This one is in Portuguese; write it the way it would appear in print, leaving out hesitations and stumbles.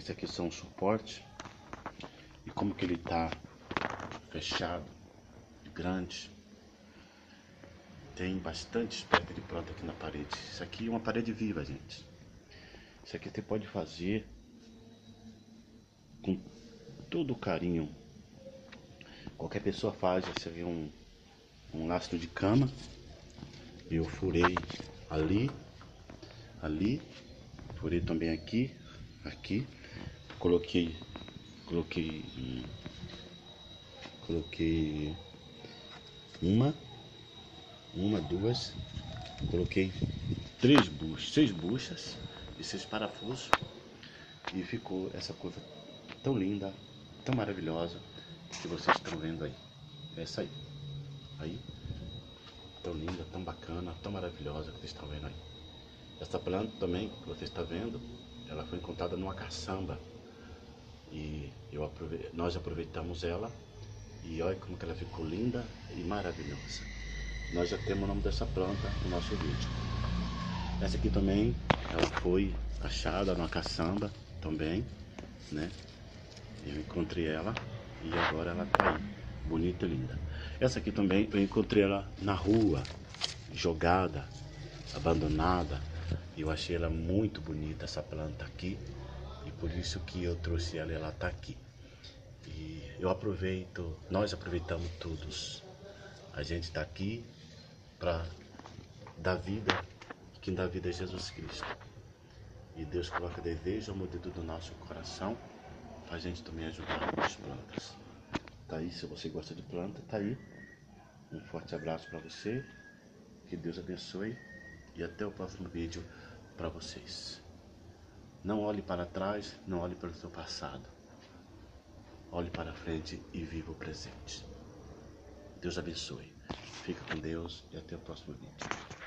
Esse aqui são os suportes. E como que ele tá fechado, grande. Tem bastante espécie de planta aqui na parede. Isso aqui é uma parede viva, gente. Isso aqui você pode fazer com todo carinho. Qualquer pessoa faz. Esse aqui é um lastro de cama. Eu furei ali, furei também aqui, coloquei uma, duas, coloquei 6 buchas e 6 parafusos e ficou essa coisa tão linda, tão maravilhosa que vocês estão vendo aí. Essa aí, tão linda, tão bacana, tão maravilhosa que vocês estão vendo aí. Essa planta também que você está vendo, ela foi encontrada numa caçamba e nós aproveitamos ela e olha como que ela ficou linda e maravilhosa. Nós já temos o nome dessa planta no nosso vídeo. Essa aqui também, ela foi achada numa caçamba também, né? Eu encontrei ela e agora ela tá aí, bonita e linda. Essa aqui também eu encontrei ela na rua, jogada, abandonada. Eu achei ela muito bonita, essa planta aqui, e por isso que eu trouxe ela e ela tá aqui. E nós aproveitamos todos. A gente está aqui para dar vida, quem dá vida é Jesus Cristo. E Deus coloca desejo, amor dentro do nosso coração, a gente também ajudar as plantas. Tá aí, se você gosta de planta, tá aí. Um forte abraço para você, que Deus abençoe e até o próximo vídeo para vocês. Não olhe para trás, não olhe para o seu passado. Olhe para frente e viva o presente. Deus abençoe. Fica com Deus e até o próximo vídeo.